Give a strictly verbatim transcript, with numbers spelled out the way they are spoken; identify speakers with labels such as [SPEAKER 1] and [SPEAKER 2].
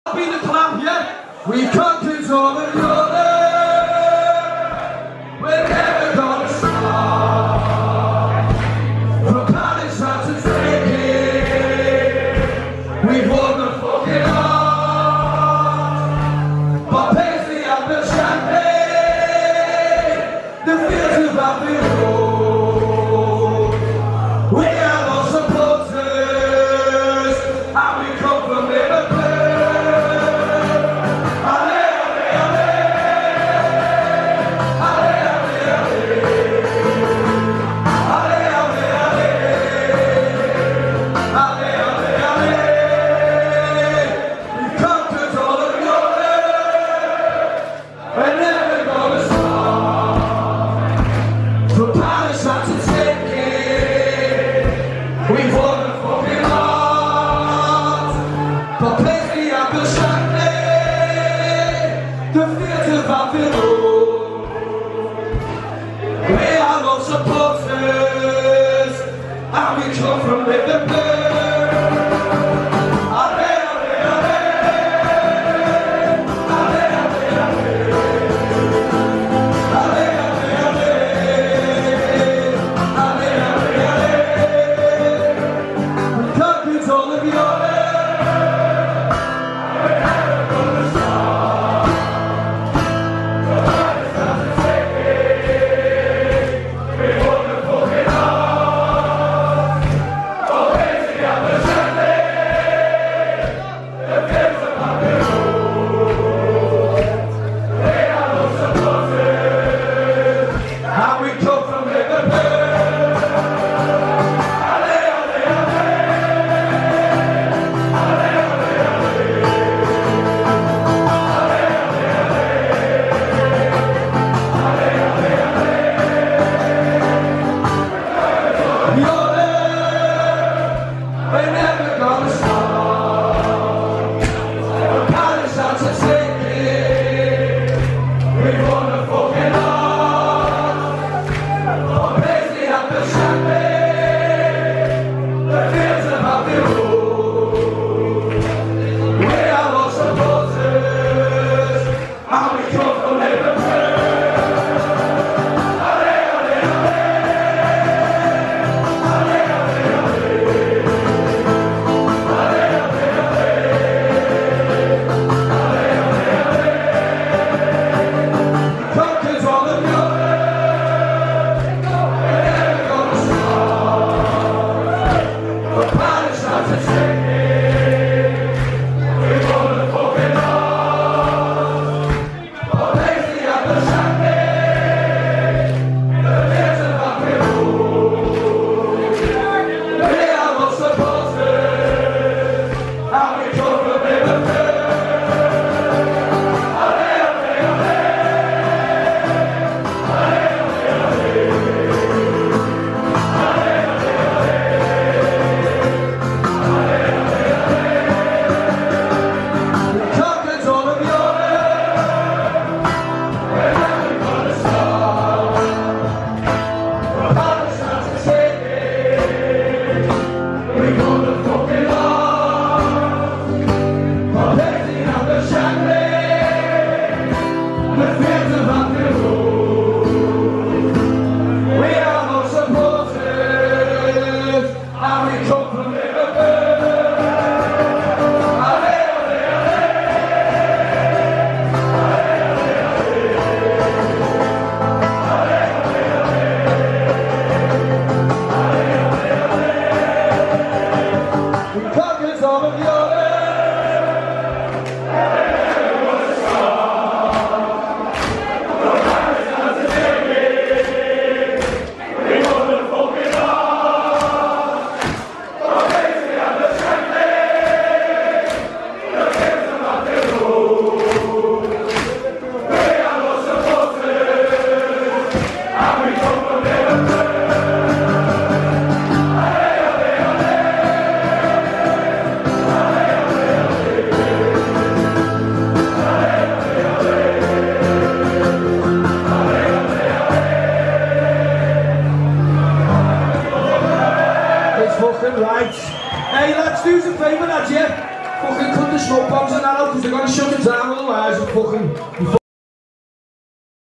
[SPEAKER 1] Be the clown, yeah. We conquered all of Europe. We're never gonna stop. From Palestine to Turkey, we've won the fucking heart. But Paisley and the champagne, the fields of Babylon. We are all supporters, and we come from Liverpool. We've won the fucking heart. But Paisley and the champagne, the fields of Babylon. We are all supporters, and we come from Liverpool. put the smoke bombs in that out because they're gonna shut it down, otherwise we're fucking